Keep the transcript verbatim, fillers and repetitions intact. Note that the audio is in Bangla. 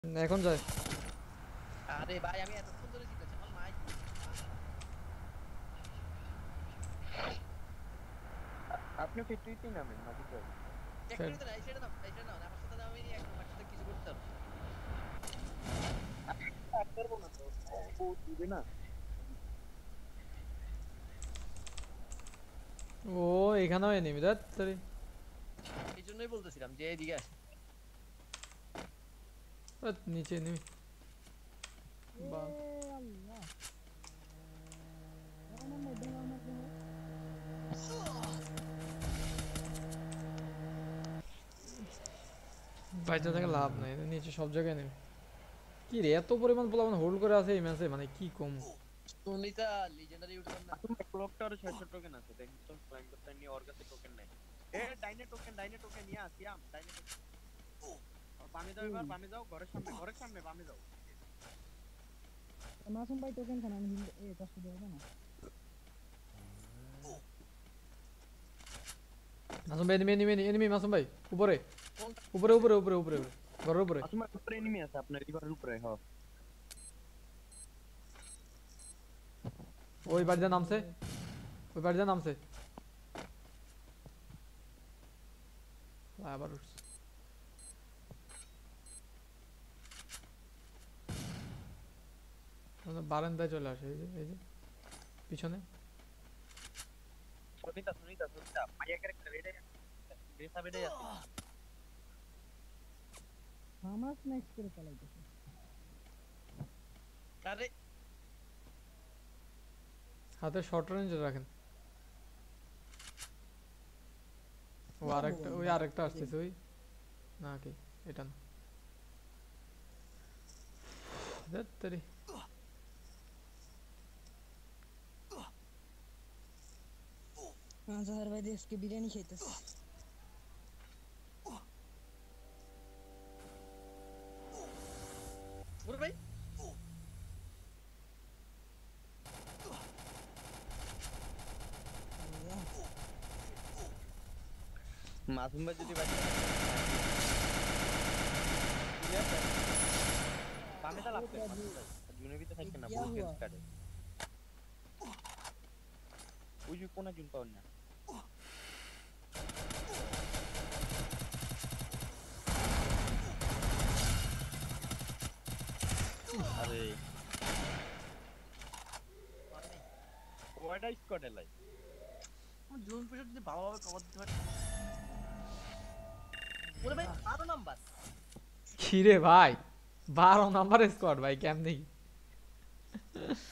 এখন যায়। আরে ভাই আমি এতক্ষণ ধরে জিতেছি আমার মাই আপনি ফ্যাক্টরিতেই নামেন মাঝে ভাই। ফ্যাক্টরিতে না এসে না এসে না আমার সাথে আমি এক আমার সাথে কিছু করতে পারবো না। আর পারবো না তো ও দিবে না। ও এখানেও এনিমি দেখ তোরে। এই জন্যই বলতেছিলাম যে এদিকে আসে। ওই নিচে এনিমি। বাহ আল্লাহ আমার মধ্যে আমার মধ্যে বাইরে থেকে লাভ নাই, নিচে সব জায়গায় এনিমি। কি রে এত পরিমাণ পোলাপান হোল্ড করে আছে এই ম্যাচে, মানে কি কম। সুনিতা লিজেন্ডারি ইউটিউবার না। আসলে ক্লকটার ছয়শো টোকেন আছে দেখুন তো ক্লাইম্বারটা নিয়ে ওর কাছে টোকেন নাই। এ ডাইনে টোকেন ডাইনে টোকেন নিয়ে আসিয়াম ডাইনে টোকেন। বামে যাও এবার বামে যাও ঘরের সামনে ঘরের সামনে বামে যাও। মাসুম ভাই টোকেন খান আমি এ কষ্ট দেব না। মাসুম ভাই এনিমি এনিমি এনিমি মাসুম ভাই উপরে কোনটা? উপরে উপরে উপরে উপরে ঘরের উপরে। আসলে উপরে এনিমি আছে আপনার রিভারের উপরে হ্যাঁ। ওই বাড়িতে নামছে, ওই বাড়িতে নামছে আবার উঠছে। বারান্দায় চলে আসে, এই যে এই যে পিছনে। সুনিতা সুনিতা সুনিতা মাইয়া ক্যারেক্টার এটাই বেসা বেডে আছে। আমার স্ন্যাক্স করে চালাইতেছে। আরে হাতে শর্ট রেঞ্জ রাখেন। ও আরেকটা ওই আরেকটা আসতেছে ওই না কি এটা না ধ্যাৎ তেরি। হ্যাঁ জহের ভাই আজকে বিরিয়ানি খাইতেছে। ওরে ভাই মাসুম ভাই যদি বাড়ি বামে দা লাগবে মাসুম ভাই জুনের ভিতরে থাকবে না বুক গেমস কাটে। ওই যে কোনা জুন পাওন না। আরে মানে ওয়াইডা স্কোয়াড এলাই আমার জোন পুশার যদি ভালোভাবে কভার দিতে পারে। ওরে ভাই আরো নাম্বার খিরে ভাই বারো নাম্বার স্কোয়াড ভাই কেমনি